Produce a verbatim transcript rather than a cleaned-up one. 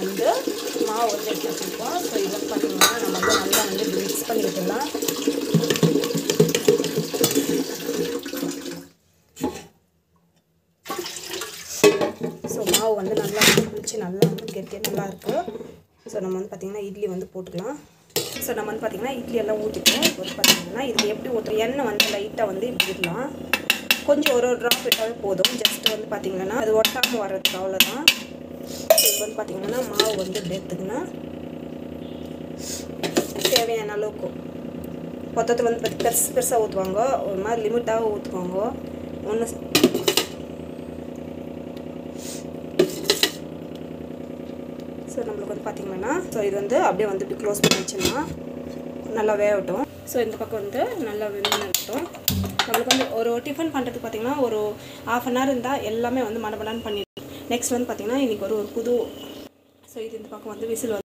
வந்து மாவு வந்து எடுத்து வச்சுருக்கோம். ஸோ இது வந்து பார்த்திங்கன்னா நம்ம வந்து நல்லா வந்து மிக்ஸ் பண்ணி விட்டுடலாம். ஸோ மாவு வந்து நல்லா குளிச்சு நல்லா வந்து கெட்டியாக நல்லாயிருக்கு. ஸோ நம்ம வந்து பார்த்திங்கன்னா இட்லி வந்து போட்டுக்கலாம். ஸோ நம்ம வந்து பார்த்திங்கன்னா இட்லி எல்லாம் ஊற்றிட்டோம். இப்போ வந்து பார்த்திங்கன்னா இதுக்கு எப்படி ஊற்றுறோம், எண்ணெய் வந்து லைட்டாக வந்து இப்படி விடலாம். கொஞ்சம் ஒரு ஒரு ட்ராப் விட்டாவே போதும். ஜஸ்ட் வந்து பார்த்திங்கன்னா அது ஒட்டாமல் வர்றதுக்கு அவ்வளோதான். ஸோ இப்போ வந்து பார்த்திங்கன்னா மாவு வந்து இப்படி எடுத்துக்கினா தேவையான அளவுக்கு மொத்தத்தில் வந்து பார்த்து பெருசு பெருசாக ஊற்றுவாங்க, ஒரு மாதிரி லிமிட்டாக ஊற்றுவாங்க. ஒன்று ஸோ நம்மளுக்கு வந்து பார்த்திங்கன்னா ஸோ இது வந்து அப்படியே வந்து இப்படி க்ளோஸ் பண்ணி வச்சுன்னா நல்லா வேகட்டும். ஸோ இந்த பக்கம் வந்து நல்லா வெந்து இருக்கட்டும். நம்மளுக்கு வந்து ஒரு டிஃபன் பண்ணுறதுக்கு பார்த்திங்கன்னா ஒரு ஆஃப் அன் ஹவர் இருந்தால் எல்லாமே வந்து மடமடான்னு பண்ணிடுவோம். நெக்ஸ்ட் வந்து பார்த்திங்கன்னா இன்றைக்கி ஒரு ஒரு புது ஸோ இது இந்த பக்கம் வந்து விசில்